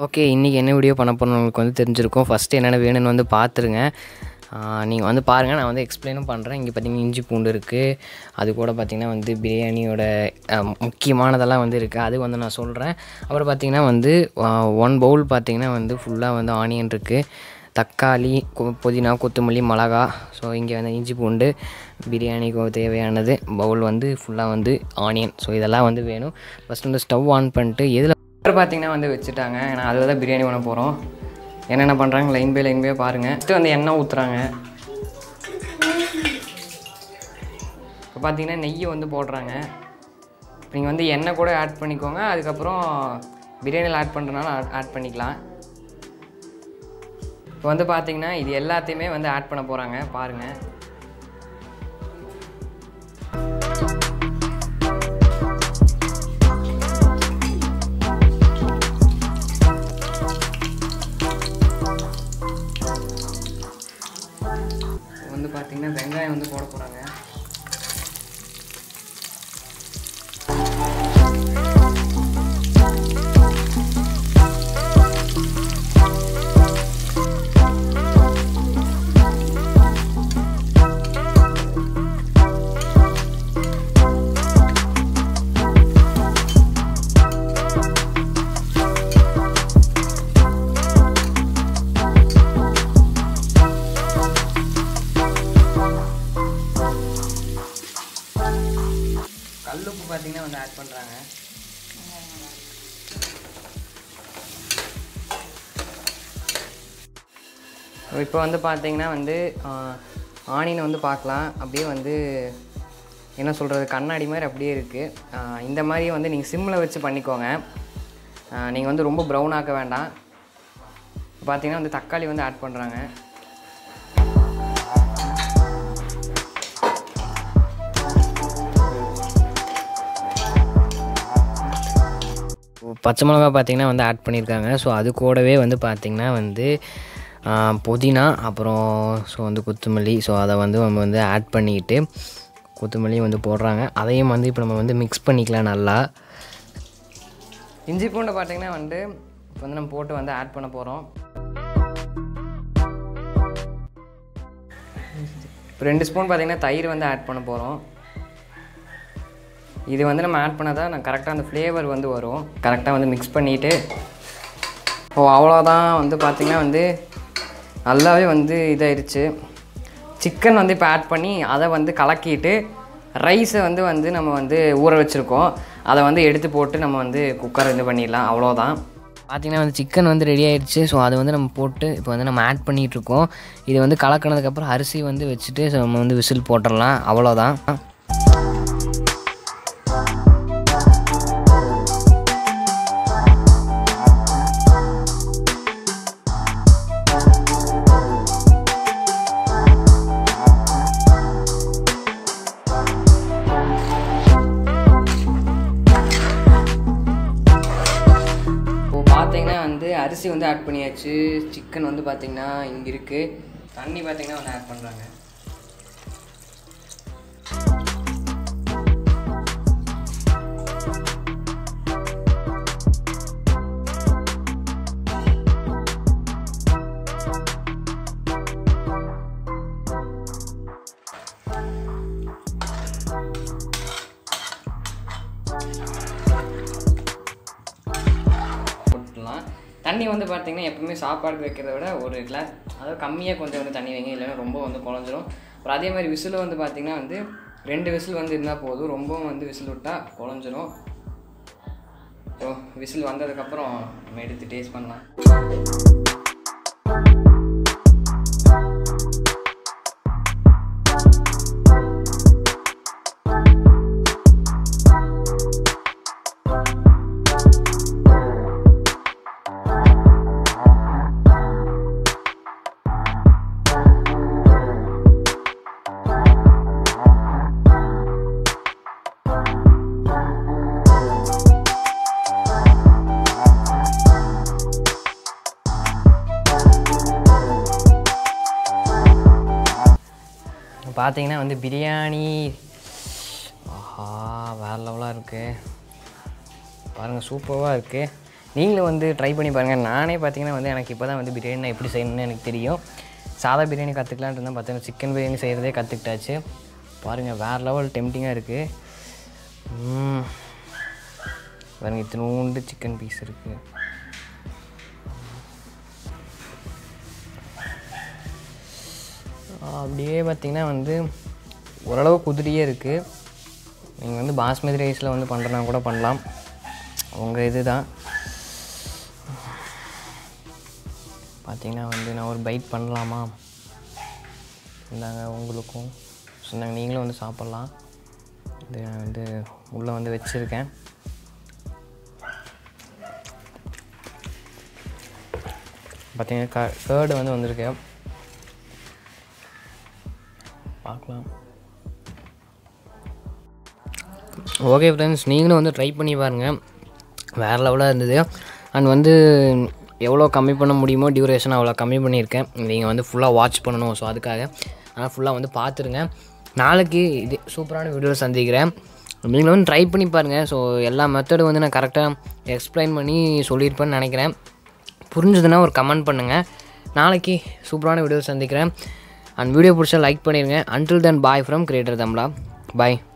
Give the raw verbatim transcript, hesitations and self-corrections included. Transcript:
Okay, இன்றைக்கி என்ன video பண்ண போகிறோன்னு உங்களுக்கு வந்து தெரிஞ்சிருக்கும். ஃபஸ்ட்டு என்னென்ன வேணும்னு வந்து பார்த்துருங்க. நீங்கள் வந்து பாருங்கள், நான் வந்து எக்ஸ்பிளைனும் பண்ணுறேன். இங்கே பார்த்திங்கன்னா இஞ்சி பூண்டு இருக்குது, அது கூட பார்த்திங்கன்னா வந்து பிரியாணியோட முக்கியமானதெல்லாம் வந்து இருக்குது, அது வந்து நான் சொல்கிறேன். அப்புறம் பார்த்திங்கன்னா வந்து ஒன் பவுல் பார்த்திங்கன்னா வந்து ஃபுல்லாக வந்து ஆனியன் இருக்குது, தக்காளி, புதினா, கொத்தமல்லி, மிளகா. ஸோ இங்கே வந்து இஞ்சி பூண்டு பிரியாணிக்கு தேவையானது பவுல் வந்து ஃபுல்லாக வந்து ஆனியன். ஸோ இதெல்லாம் வந்து வேணும். ஃபஸ்ட்டு வந்து ஸ்டவ் ஆன் பண்ணிட்டு எதில் பார்த்திங்கன்னா வந்து வச்சுட்டாங்க. ஏன்னா அதில் தான் பிரியாணி பண்ண போகிறோம். என்னென்ன பண்ணுறாங்க லைன் பை லைன் பை பாருங்கள். ஃபஸ்ட்டு வந்து எண்ணெய் ஊற்றுறாங்க. இப்போ பார்த்திங்கன்னா நெய்யை வந்து போடுறாங்க. நீங்கள் வந்து எண்ணெய் கூட ஆட் பண்ணிக்கோங்க, அதுக்கப்புறம் பிரியாணியில் ஆட் பண்ணுறதுனால ஆட் பண்ணிக்கலாம். இப்போ வந்து பார்த்திங்கன்னா இது எல்லாத்தையுமே வந்து ஆட் பண்ண போகிறாங்க பாருங்கள். வந்து பார்த்திங்கன்னா வெங்காயம் வந்து போட போகிறாங்க. கல்லுப்பு பார்த்திங்கன்னா வந்து ஆட் பண்ணுறாங்க. இப்போ வந்து பார்த்திங்கன்னா வந்து ஆனியனை வந்து பார்க்கலாம். அப்படியே வந்து என்ன சொல்கிறது, கண்ணாடி மாதிரி அப்படியே இருக்குது. இந்த மாதிரி வந்து நீங்கள் சிம்மில் வச்சு பண்ணிக்கோங்க. நீங்கள் வந்து ரொம்ப ப்ரௌன் ஆக்க வேண்டாம். பார்த்திங்கன்னா வந்து தக்காளி வந்து ஆட் பண்ணுறாங்க. பச்சை மிளகா பார்த்திங்கன்னா வந்து ஆட் பண்ணியிருக்காங்க. ஸோ அது கூடவே வந்து பார்த்திங்கன்னா வந்து புதினா, அப்புறம் ஸோ வந்து கொத்தமல்லி. ஸோ அதை வந்து நம்ம வந்து ஆட் பண்ணிக்கிட்டு கொத்தமல்லியும் வந்து போடுறாங்க. அதையும் வந்து இப்போ நம்ம வந்து மிக்ஸ் பண்ணிக்கலாம் நல்லா. இஞ்சி பூண்டை பார்த்திங்கன்னா வந்து இப்போ வந்து நம்ம போட்டு வந்து ஆட் பண்ண போகிறோம். இப்போ ரெண்டு ஸ்பூன் பார்த்திங்கன்னா தயிர் வந்து ஆட் பண்ண போகிறோம். இது வந்து நம்ம ஆட் பண்ணால் தான் நான் கரெக்டாக அந்த ஃப்ளேவர் வந்து வரும். கரெக்டாக வந்து மிக்ஸ் பண்ணிவிட்டு ஓ அவ்வளோதான். வந்து பார்த்திங்கன்னா வந்து நல்லாவே வந்து இதாகிடுச்சு. சிக்கன் வந்து இப்போ ஆட் பண்ணி அதை வந்து கலக்கிட்டு ரைஸை வந்து வந்து நம்ம வந்து ஊற வச்சுருக்கோம், அதை வந்து எடுத்து போட்டு நம்ம வந்து குக்கர் இது பண்ணிடலாம். அவ்வளோதான். பார்த்திங்கன்னா வந்து சிக்கன் வந்து ரெடி ஆகிடுச்சு. ஸோ அதை வந்து நம்ம போட்டு இப்போ வந்து நம்ம ஆட் பண்ணிகிட்ருக்கோம். இது வந்து கலக்கினதுக்கப்புறம் அரிசி வந்து வச்சுட்டு ஸோ நம்ம வந்து விசில் போட்டுடலாம். அவ்வளோதான். பார்த்திங்கன்னா வந்து அரிசி வந்து ஆட் பண்ணியாச்சு. சிக்கன் வந்து பார்த்திங்கன்னா இங்கே இருக்குது. தண்ணி பார்த்திங்கன்னா வந்து ஆட் பண்ணுறாங்க. தண்ணி வந்து பார்த்திங்கன்னா எப்பவுமே சாப்பாடு வைக்கிறத விட ஒரு கிளாஸ், அதாவது கம்மியாக கொஞ்சம் வந்து தண்ணி வைங்க, இல்லைன்னா ரொம்ப வந்து குழஞ்சிரும். அப்புறம் அதே மாதிரி விசில் வந்து பார்த்திங்கன்னா வந்து ரெண்டு விசில் வந்து இருந்தால் போதும், ரொம்பவும் வந்து விசில் விட்டால் குழஞ்சிரும். ஸோ விசில் வந்ததுக்கப்புறம் நம்ம எடுத்து டேஸ்ட் பண்ணலாம். பார்த்தீங்கன்னா வந்து பிரியாணி ஆஹா வேறு லெவலாக இருக்குது பாருங்கள், சூப்பராக இருக்குது. நீங்களும் வந்து ட்ரை பண்ணி பாருங்கள். நானே பார்த்தீங்கன்னா வந்து எனக்கு இப்போ தான் வந்து பிரியாணி எப்படி செய்யணும்னு எனக்கு தெரியும். சாதா பிரியாணி கற்றுக்கலான்ட்டு இருந்தால் பார்த்தீங்கன்னா சிக்கன் பிரியாணி செய்கிறதே கற்றுக்கிட்டாச்சு. பாருங்கள் வேறு லெவல் டெம்டிங்காக இருக்குது. பாருங்கள் இத்தினூண்டு சிக்கன் பீஸ் இருக்குது. அப்படியே பார்த்திங்கன்னா வந்து ஓரளவு குதிரியே இருக்குது. நீங்கள் வந்து பாஸ்மதி ரைஸில் வந்து பண்ணுறனா கூட பண்ணலாம், உங்கள் இது தான். பார்த்திங்கன்னா வந்து நான் ஒரு பைட் பண்ணலாமா? இந்தாங்க உங்களுக்கும் சொன்னாங்க, நீங்களும் வந்து சாப்பிட்லாம். இது நான் வந்து உள்ளே வந்து வச்சுருக்கேன். பார்த்திங்கன்னா க கேர்டு வந்து வந்திருக்கு, பார்க்கலாம். ஓகே ஃப்ரெண்ட்ஸ், நீங்களும் வந்து ட்ரை பண்ணி பாருங்கள், வேறு லெவலாக இருந்தது. அண்ட் வந்து எவ்வளோ கம்மி பண்ண முடியுமோ டியூரேஷன் அவ்வளோ கம்மி பண்ணியிருக்கேன். நீங்கள் வந்து ஃபுல்லாக வாட்ச் பண்ணணும், ஸோ அதுக்காக ஆனால் ஃபுல்லாக வந்து பார்த்துருங்க. நாளைக்கு இது சூப்பரான வீடியோவில் சந்திக்கிறேன். நீங்களும் வந்து ட்ரை பண்ணி பாருங்கள். ஸோ எல்லா மெத்தடும் வந்து நான் கரெக்டாக எக்ஸ்பிளைன் பண்ணி சொல்லியிருப்பேன்னு நினைக்கிறேன். புரிஞ்சதுன்னா ஒரு கமெண்ட் பண்ணுங்கள். நாளைக்கு சூப்பரான வீடியோவில் சந்திக்கிறேன். அண்ட் வீடியோ பிடிச்சா லைக் பண்ணிடுங்க. Until then bye from creator Tamizha. Bye.